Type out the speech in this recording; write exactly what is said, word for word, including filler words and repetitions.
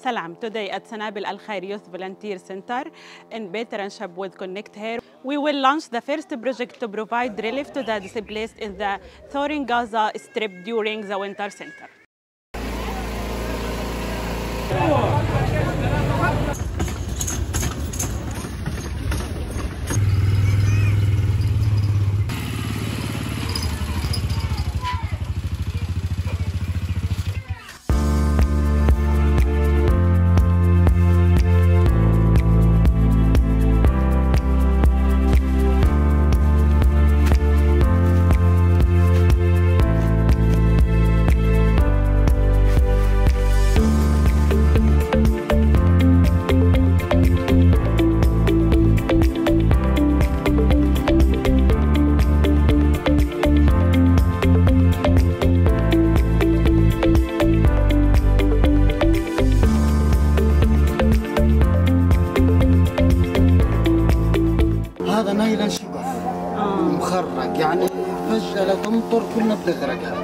Salam. Today at Sanabel Youth Volunteer Center in partnership with ConnectHER, we will launch the first project to provide relief to the displaced in the thawing Gaza Strip during the winter center. هذا نايل شبه مخرق، يعني فجأة لا تمطر كلنا بتغرق.